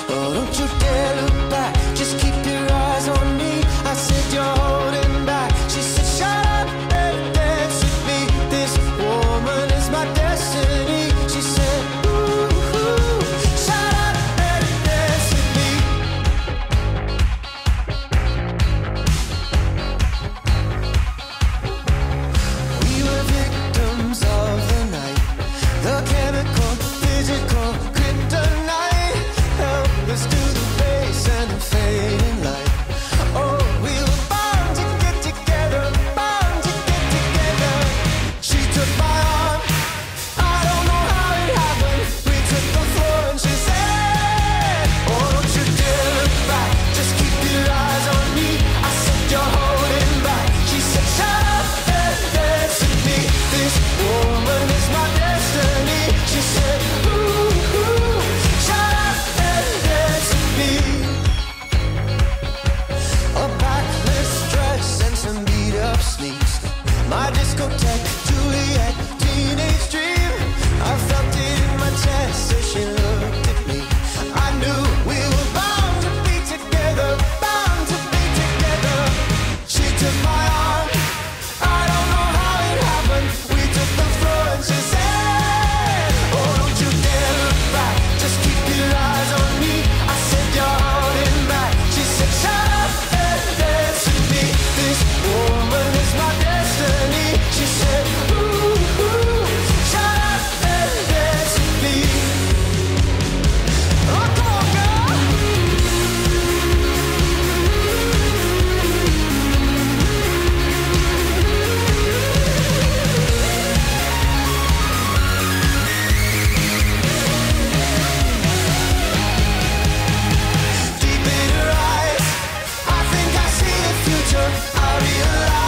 Oh, don't you dare look back, just keep your eyes on me. I said you're holding back. She said shut up and dance with me. This woman is my destiny. She said ooh, shut up and dance with me. We were victims of the night, the chemical, physical kryptonite, helpless to the base and the fading light. Oh, we were bound to get together, bound to get together. She took my arm, I don't know how it happened. We took the floor and she said, oh, don't you dare look back, just keep your eyes on me. I said you're holding back. She said shut up and dance with me. This woman is my destiny. She said ooh, shut up and dance with me. A backless dress and some beat up sneaks, my discotheque, Juliet, teenage dream. I felt it in my chest as she looked at me. I knew we were bound to be together, bound to be together. She took my arm, I don't know how it happened. We took the floor and she said, oh, don't you dare look back, just keep your eyes on me. I said you're holding back. She said shut up and dance with me. This woman is my destiny. She said ooh, shut up and dance with me. Oh, come on, girl. Deep in her eyes, I think I see the future. I realize